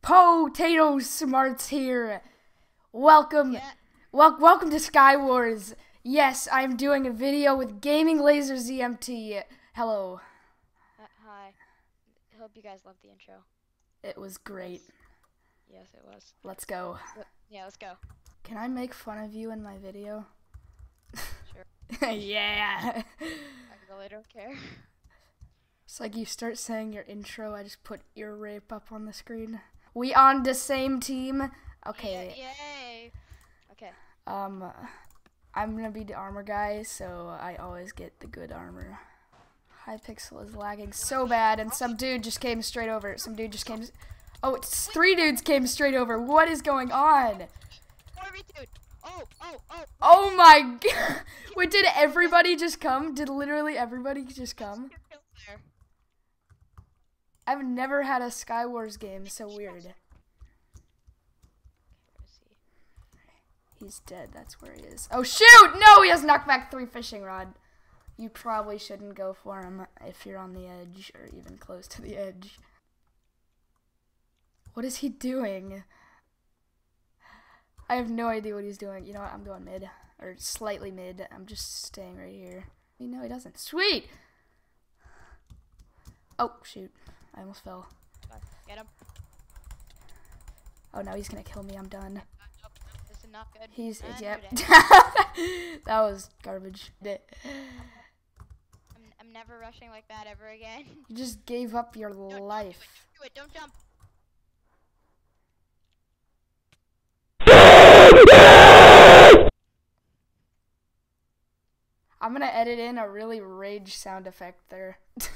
Potato Smarts here. Welcome to SkyWars. Yes, I'm doing a video with GamingLazerZMT. Hello. Hi. Hope you guys loved the intro. It was great. Yes, it was. Let's go. Yeah, let's go. Can I make fun of you in my video? Sure. Yeah. I really don't care. It's like you start saying your intro, I just put ear rape up on the screen. We on the same team. Okay. Yay. Okay. I'm gonna be the armor guy, so I always get the good armor. Hypixel is lagging so bad, and some dude just came straight over. Oh, it's 3 dudes came straight over. What is going on? Oh my god. Wait, did everybody just come? Did literally everybody just come? I've never had a SkyWars game, so weird. He's dead, that's where he is. Oh shoot! No, he has knockback 3 fishing rod. You probably shouldn't go for him if you're on the edge, or even close to the edge. What is he doing? I have no idea what he's doing. You know what, I'm going mid, or slightly mid. I'm just staying right here. No, he doesn't. Sweet! Oh, shoot. I almost fell. Get him. Oh no, he's gonna kill me. I'm done. Nope, this is not good. He's, And yep. we're dead. That was garbage. I'm never rushing like that ever again. You just gave up your life. Do it, don't jump. I'm gonna edit in a really rage sound effect there.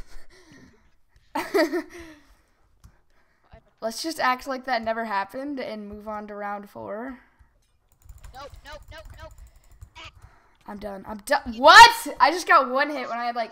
Let's just act like that never happened and move on to round 4. Nope. I'm done. What? I just got 1 hit when I had like...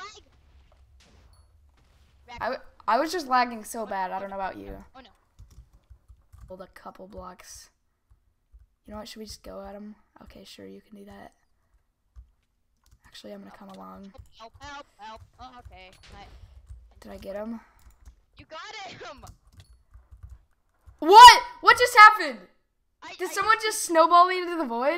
I was just lagging so bad. I don't know about you. Oh no. Hold a couple blocks. You know what? Should we just go at him? Okay, sure. You can do that. Actually, I'm gonna come along. Help. Oh, okay. Did I get him? You got him! What? What just happened? Did someone just snowball me into the void?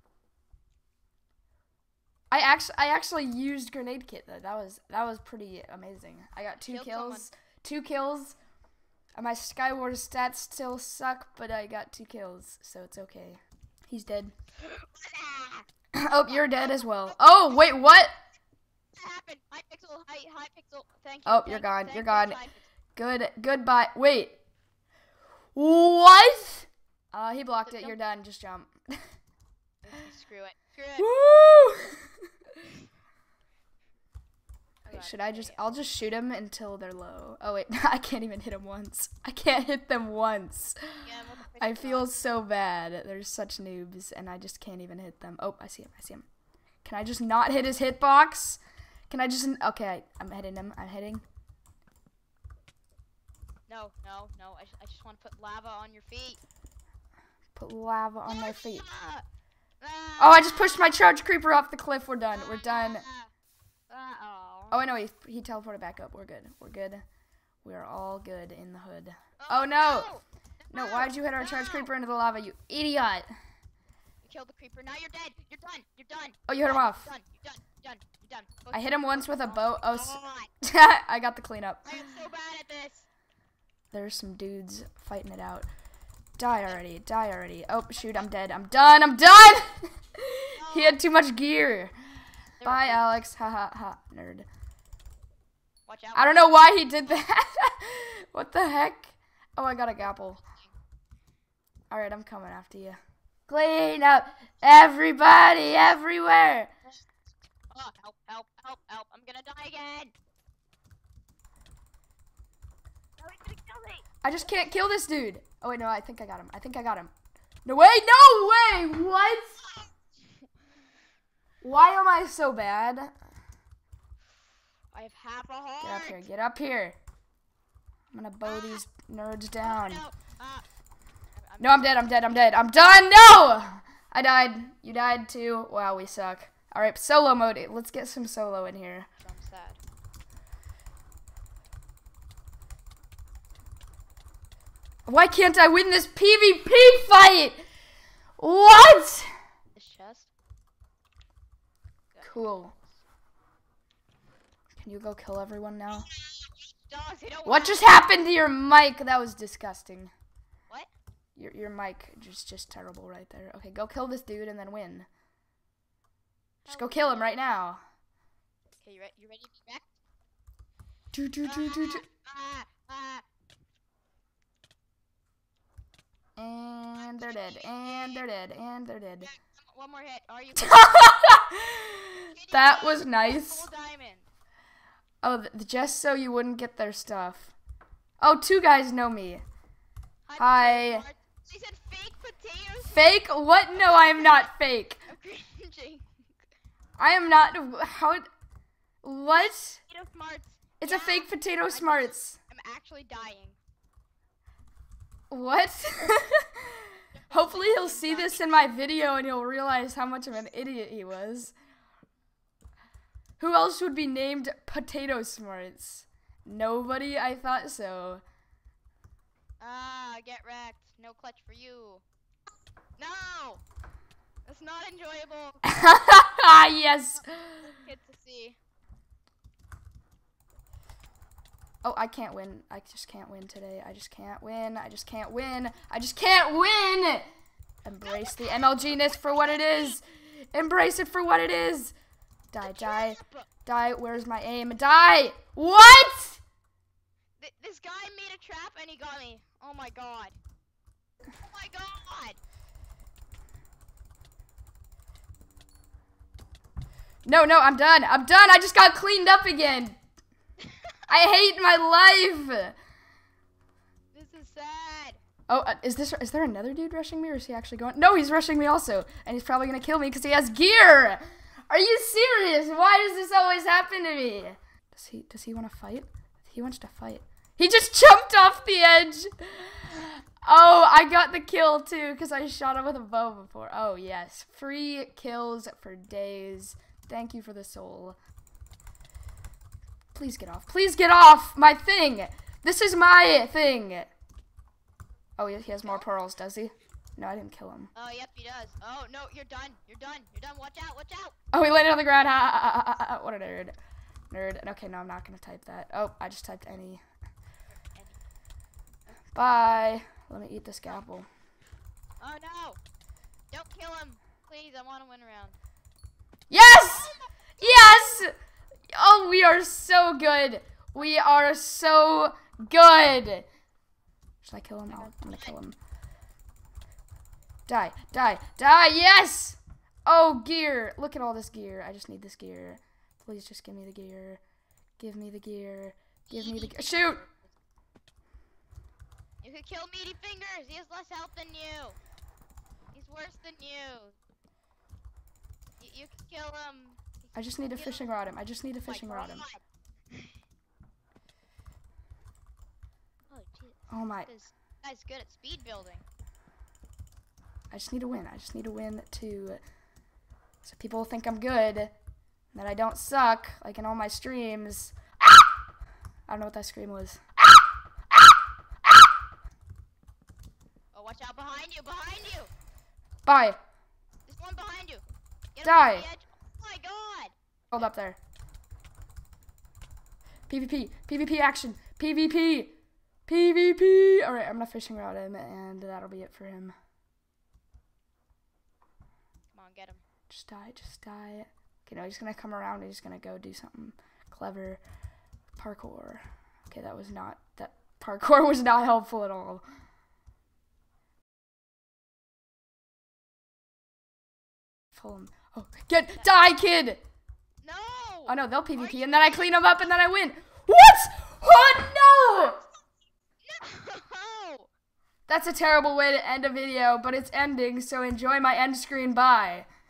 I actually used grenade kit though. That was pretty amazing. I got 2 kills. 2 kills. My SkyWars stats still suck, but I got 2 kills, so it's okay. He's dead. Oh, you're dead as well. Oh, wait, what? What happened? Hypixel. Thank you. Oh, you're gone. You're gone. Goodbye. Wait. What? He blocked it. You're done. Just jump. Screw it. Woo! Okay, should I just... I'll just shoot him until they're low. Oh, wait. I can't even hit him once. I can't hit them once. Yeah, I feel so bad. They're such noobs, and I just can't even hit them. Oh, I see him. Can I just not hit his hitbox? Can I just... Okay, I'm hitting him. I'm hitting. No. I just want to put lava on your feet. Put lava on my feet. Oh, I just pushed my charge creeper off the cliff. We're done. We're done. Oh, no, he teleported back up. We're good. We're all good in the hood. Oh, no. No, why'd you hit our charge creeper into the lava, you idiot? You killed the creeper. Now you're dead. You're done. Oh, you hit him off. You're done. I hit him once with a bow. Oh, I got the cleanup. I am so bad at this. There's some dudes fighting it out. Die already. Oh, shoot, I'm dead. I'm done. He had too much gear. Bye, Alex. Ha, nerd. Watch out. I don't know why he did that. What the heck? Oh, I got a gapple. Alright, I'm coming after you. Clean up everybody everywhere. Oh, help. I'm gonna die again. No, he's gonna kill me. I just can't kill this dude. Oh, wait, no, I think I got him. No way, what? Why am I so bad? I have half a heart. Get up here. I'm gonna bow these nerds down. No, I'm dead. I'm done. No! I died. You died too. Wow, we suck. Alright, solo mode. Let's get some solo in here. I'm sad. Why can't I win this PvP fight? What? This chest. Cool. Can you go kill everyone now? Dogs, What just happened to your mic? That was disgusting. What? Your mic just terrible right there. Okay, go kill this dude and then win. Just go kill him right now. Okay, you ready to be back? And they're dead. And they're dead. And they're dead. One more hit. Are you? That was nice. Full diamond. Oh, just so you wouldn't get their stuff. Oh, 2 guys know me. Hi. She said fake potatoes. Fake? What? No, I am not fake. I'm cringing. I am not. How? What? Potato smarts. It's a fake potato smarts. I'm actually dying. What? Hopefully he'll see this in my video and he'll realize how much of an idiot he was. Who else would be named Potato Smarts? Nobody? I thought so. Get wrecked. No clutch for you. No! That's not enjoyable. Yes! Good to see. Oh, I can't win. I just can't win today. I just can't win. I just can't win. I just can't win! Embrace the MLG-ness for what it is. Embrace it for what it is. Die, die, die. Where's my aim? Die! What? This guy made a trap and he got me. Oh my god. Oh my god. No, I'm done. I'm done. I just got cleaned up again. I hate my life. This is sad. Oh, is there another dude rushing me, or is he actually going? No, he's rushing me also, and he's probably gonna kill me because he has gear. Are you serious? Why does this always happen to me? Does he want to fight? He wants to fight. He just jumped off the edge. Oh, I got the kill too because I shot him with a bow before. Oh yes, free kills for days. Thank you for the soul. Please get off. Please get off my thing. This is my thing. Oh, he has more pearls, does he? No, I didn't kill him. Oh, yep, he does. Oh, no, you're done. You're done. You're done. Watch out. Watch out. Oh, he landed on the ground. What a nerd. Nerd. Okay, no, I'm not going to type that. Oh, I just typed any. Bye. Let me eat this apple. Oh, no. Don't kill him. Please, I want to win around. Yes! Yes! Oh, we are so good. We are so good. Should I kill him? I'm going to kill him. Die, die, die, yes! Oh, gear. Look at all this gear. I just need this gear. Please just give me the gear. Give me the gear. Give me the gear. Shoot! You could kill Meaty Fingers. He has less health than you. He's worse than you. You can kill him. I just need a fishing rod him. I just need a fishing rod him. Oh, geez. Oh my. This guy's good at speed building. I just need to win. I just need to win too. So people think I'm good. And that I don't suck, like in all my streams. I don't know what that scream was. Oh, watch out behind you, behind you! Bye. There's one behind you. Get Die. him off the edge. Oh my god! Hold up there. PvP. PvP action. PvP. PvP. Alright, I'm gonna fishing rod him and that'll be it for him. Come on, get him. Just die, just die. Okay, no, he's gonna come around and he's gonna go do something clever. Parkour. Okay, that parkour was not helpful at all. Pull him. Oh, die, kid! No! Oh no, they'll PvP and then I clean them up and then I win. What? Oh no! No! That's a terrible way to end a video, but it's ending, so enjoy my end screen. Bye.